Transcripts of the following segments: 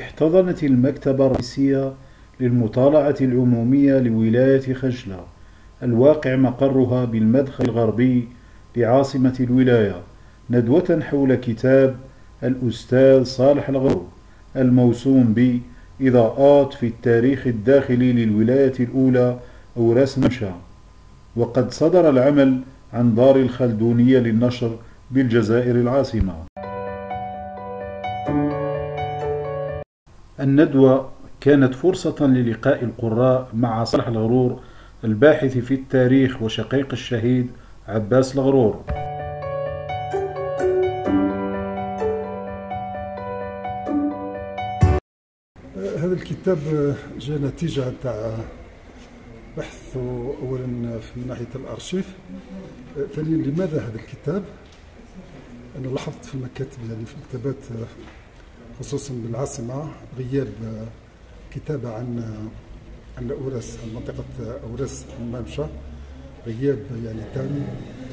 احتضنت المكتبة الرئيسية للمطالعة العمومية لولاية خجلة الواقع مقرها بالمدخل الغربي لعاصمة الولاية ندوة حول كتاب الأستاذ صالح الغرور الموسوم بإضاءات في التاريخ الداخلي للولاية الأولى أوراس نمشا، وقد صدر العمل عن دار الخلدونية للنشر بالجزائر العاصمة. الندوة كانت فرصة للقاء القراء مع صالح الغرور الباحث في التاريخ وشقيق الشهيد عباس الغرور. هذا الكتاب جاء نتيجة تاع بحث أولا من ناحية الأرشيف، ثانيا لماذا هذا الكتاب. أنا لاحظت في المكاتب يعني في المكتبات خصوصا بالعاصمة غياب كتابة عن أوراس، عن منطقة أوراس الممشى، غياب يعني تام.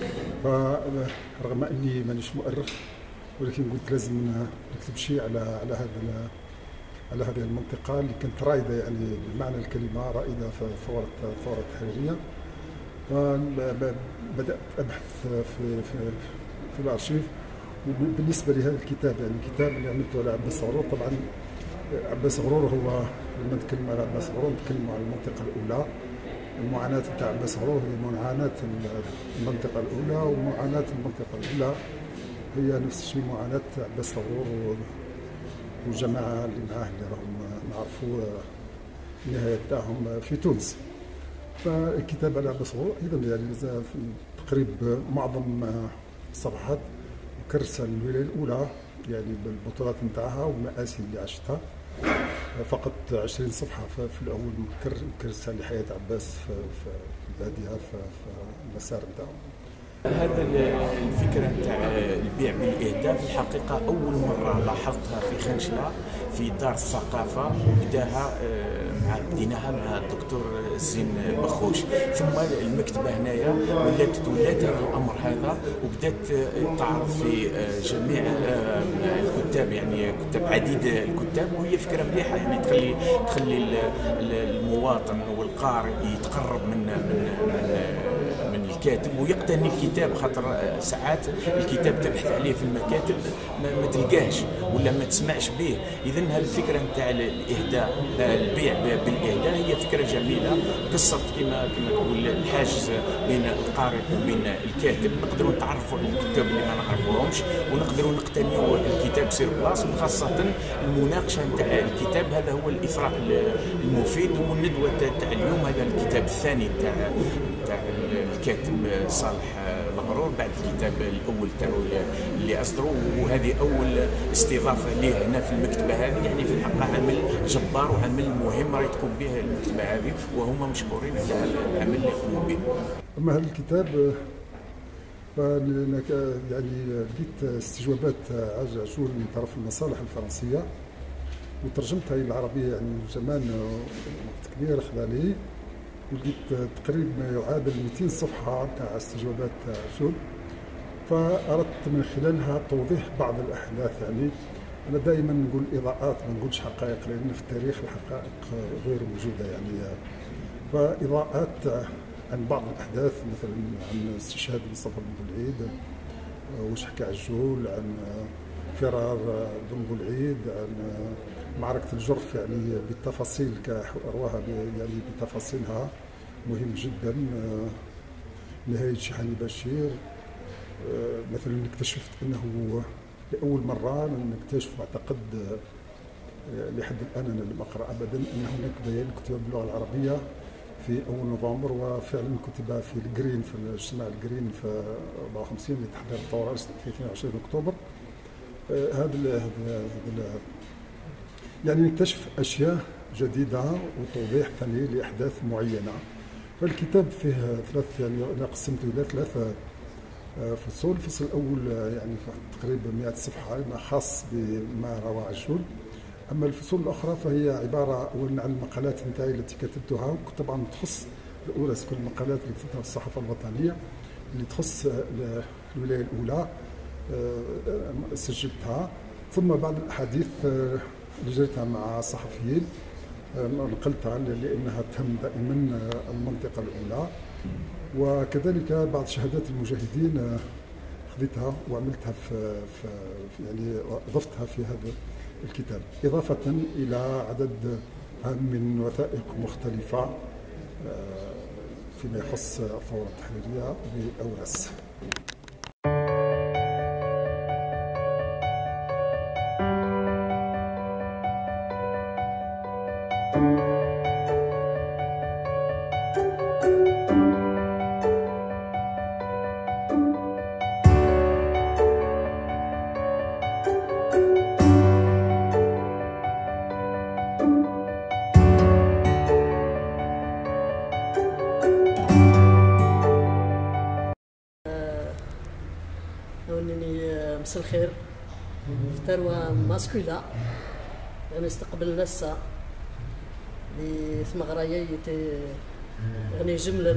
فرغم أني مانيش مؤرخ ولكن قلت لازم نكتب شيء على هذه المنطقة اللي كانت رائدة يعني بمعنى الكلمة، رائدة في الثورة التحريرية. فبدأت أبحث في الأرشيف. وبالنسبة لهذا الكتاب يعني الكتاب اللي عملته على عباس غرور، طبعا عباس غرور هو لما نتكلم على عباس غرور نتكلم على المنطقة الأولى. المعاناة نتاع عباس غرور هي معاناة المنطقة الأولى، ومعاناة المنطقة الأولى هي نفس الشيء معاناة عباس غرور والجماعة اللي معاه اللي راهم نعرفوا النهاية تاعهم في تونس. فالكتاب على عباس غرور أيضا يعني في تقريب معظم الصفحات كرسة الولاية الأولى يعني بالبطولات نتاعها والمآسي اللي عاشتها، فقط 20 صفحة في الأول كرسة لحياة عباس في البادية في المسار نتاعو. هذا الفكرة نتاع البيع بالإهداء في الحقيقة أول مرة لاحظتها في خنشلة في دار الثقافة، بديناها مع الدكتور زين بخوش، ثم المكتبة هنايا ولات هذا الأمر هذا وبدات تعرض في جميع الكتاب، يعني كتاب عديد الكتاب، وهي فكرة مليحة يعني تخلي المواطن والقارئ يتقرب من الكاتب ويقتني الكتاب، خاطر ساعات الكتاب تبحث عليه في المكاتب ما تلقاهش ولا ما تسمعش به. اذا هالفكره نتاع الاهداء، البيع بالاهداء، هي فكره جميله كسرت كما تقول الحاجز بين القارئ وبين الكاتب. نقدروا نتعرفوا على الكتاب اللي ما نعرفوهمش ونقدروا نقتنيوا الكتاب سير بلاص، وخاصه المناقشه نتاع الكتاب. هذا هو الاثراء المفيد. والندوه تاع اليوم هذا الكتاب الثاني تاع الكاتب صالح الغرور بعد الكتاب الاول تاعو اللي اصدروا، وهذه اول استضافه ليه هنا في المكتبه هذه. يعني في الحقيقه عمل جبار وعمل مهم راهي تقوم به المكتبه هذه، وهما مشكورين على العمل اللي يقوموا به. اما هذا الكتاب يعني لقيت استجوابات عجول من طرف المصالح الفرنسيه وترجمتها الى العربيه يعني زمان وقت كبير خلالي، ولقيت تقريبا ما يعادل 200 صفحة تاع استجوابات عجول. فأردت من خلالها توضيح بعض الأحداث. يعني أنا دائما نقول إضاءات ما نقولش حقائق، لأن في التاريخ الحقائق غير موجودة يعني. فإضاءات عن بعض الأحداث، مثلا عن استشهاد مصطفى بن بولعيد واش حكى عجول، عن فرار بن بولعيد، عن معركة الجرف يعني بالتفاصيل كأرواها يعني بتفاصيلها مهم جدا. نهاية شيحاني بشير مثلا اكتشفت أنه لأول مرة نكتشف، أعتقد لحد الآن أنا لم أقرأ أبدا أن هناك بيان كتب باللغة العربية في أول نوفمبر، وفعلا كتب في الجرين في الاجتماع الجرين في 54 لتحضير الثورة في 22 أكتوبر. هذا يعني نكتشف أشياء جديدة وتوضيح ثاني لأحداث معينة. فالكتاب فيه يعني أنا قسمته إلى 3 فصول. الفصل الأول يعني تقريبا 100 صفحة خاص بما روى عجول. أما الفصول الأخرى فهي عبارة أولا عن المقالات نتاعي التي كتبتها، طبعا تخص الأولى كل المقالات اللي كتبتها في الصحافة الوطنية اللي تخص الولاية الأولى سجلتها. ثم بعض الأحاديث اللي جريتها مع الصحفيين نقلتها لأنها تهم دائما المنطقة الأولى، وكذلك بعض شهادات المجاهدين خذيتها وعملتها في يعني أضفتها في هذا الكتاب، إضافة إلى عدد من وثائق مختلفة فيما يخص الثورة التحريرية بأوراس. مساء الخير. فتروى ماسكولا يعني استقبل نسا لثم غرايا يعني جملا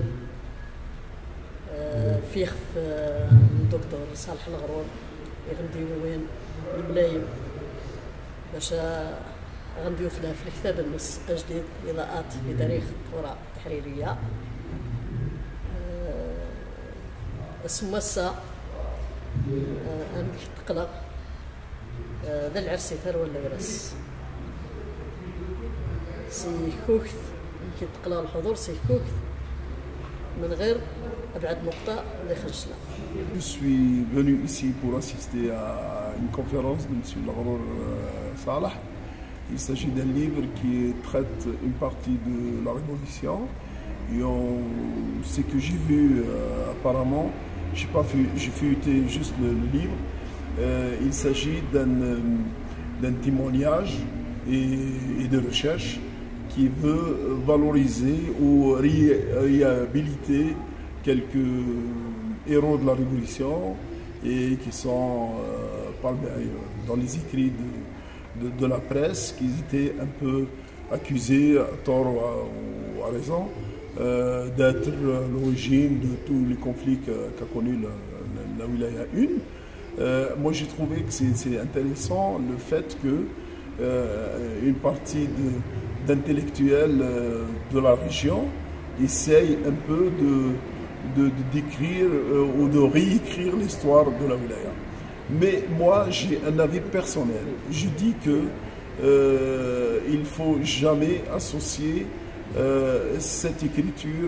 فيخ الدكتور صالح الغرور يغندي وين الملايم باش غنديو في الكتاب النص جديد اضاءات في تاريخ الثوره التحريريه. السماسه أنا كنتقلق ذا العرسي تار ولا ورس سيكوكت كيتقلق الحضور سيكوكت من غير أبعد نقطة اللي خرجنا. Je suis venu ici pour assister à une conférence de M. Laghror Salah. Il s'agit d'un livre qui traite une partie de la Révolution. Et ce que j'ai vu apparemment, j'ai pas feuilleté juste le livre. Il s'agit d'un témoignage et de recherche qui veut valoriser ou réhabiliter quelques héros de la Révolution et qui sont dans les écrits de la presse, qui étaient un peu accusés, à tort ou à raison, d'être l'origine de tous les conflits qu'a connu la Wilaya 1. Moi j'ai trouvé que c'est intéressant le fait que une partie d'intellectuels de la région essayent un peu de décrire ou de réécrire l'histoire de la Wilaya. Mais moi j'ai un avis personnel. Je dis que il ne faut jamais associer cette écriture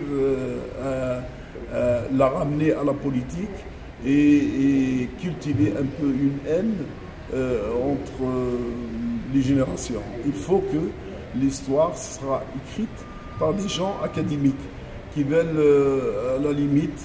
la ramener à la politique et cultiver un peu une haine entre les générations. Il faut que l'histoire sera écrite par des gens académiques qui veulent à la limite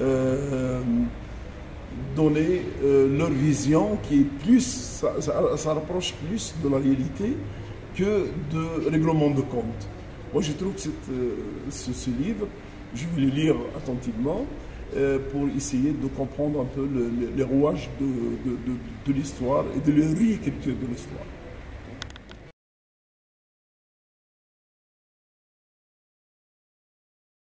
donner leur vision qui est plus, ça rapproche plus de la réalité que de règlement de compte. Moi je trouve que ce livre, je vais le lire attentivement pour essayer de comprendre un peu les rouages de l'histoire et de la réécriture de l'histoire.